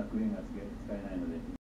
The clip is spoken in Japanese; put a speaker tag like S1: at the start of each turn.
S1: クレーンが使えない